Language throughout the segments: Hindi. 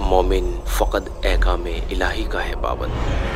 मोमिन फ़कत अहकाम इलाही का है पाबंद।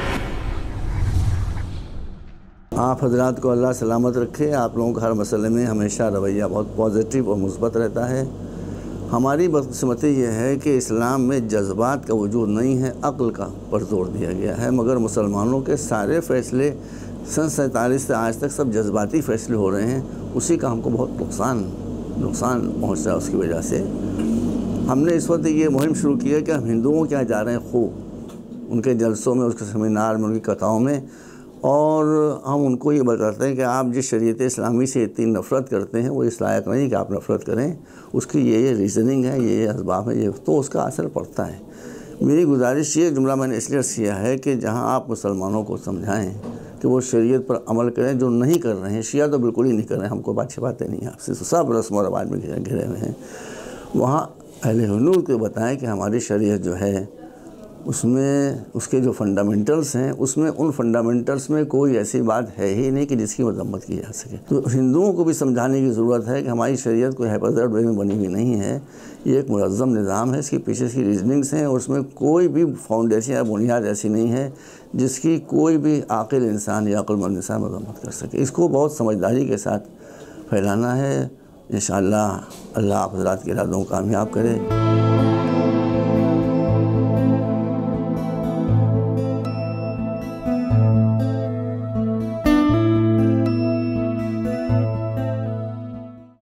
आप हजरात को अल्लाह सलामत रखे। आप लोगों का हर मसले में हमेशा रवैया बहुत पॉजिटिव और मुस्बत रहता है। हमारी बदकिस्मती ये है कि इस्लाम में जज्बात का वजूद नहीं है, अक्ल का पर जोर दिया गया है। मगर मुसलमानों के सारे फ़ैसले सन 47 से आज तक सब जज्बाती फ़ैसले हो रहे हैं। उसी का हमको बहुत नुकसान पहुँच रहा है। उसकी वजह से हमने इस वक्त ये मुहिम शुरू की है कि हम हिंदुओं के यहाँ जा रहे हैं, खूब उनके जलसों में, उसके सेमिनार में, उनकी कथाओं में, और हम उनको ये बताते हैं कि आप जिस शरीयत इस्लामी से इतनी नफ़रत करते हैं वो इस लायक नहीं कि आप नफ़रत करें। उसकी ये रीज़निंग है, ये असबाब है, ये तो उसका असर पड़ता है। मेरी गुजारिश ये जुमला मैंने इसलिए किया है कि जहाँ आप मुसलमानों को समझाएं कि वो शरीयत पर अमल करें, जो नहीं कर रहे हैं, शिया तो बिल्कुल ही नहीं कर रहे हैं, हमको अच्छी बातें नहीं है, आपसे सब रस्म और रवाज में घिरे हुए हैं। वहाँ अहले हुनूर को बताएं कि हमारी शरीयत जो है उसमें उसके जो फंडामेंटल्स हैं, उसमें उन फंडामेंटल्स में कोई ऐसी बात है ही नहीं कि जिसकी मजम्मत की जा सके। तो हिंदुओं को भी समझाने की ज़रूरत है कि हमारी शरीयत कोई हैपज़र्ड वे में बनी हुई नहीं है। ये एक मुनज़्ज़म निज़ाम है, इसके पीछे इसकी रीजनिंग्स हैं और उसमें कोई भी फाउंडेशन या बुनियाद ऐसी नहीं है जिसकी कोई भी आक़िल इंसान या अक़लमंद इंसान मजम्मत कर सके। इसको बहुत समझदारी के साथ फैलाना है। इंशाअल्लाह अल्लाह आप हज़रात के इरादों को कामयाब करे।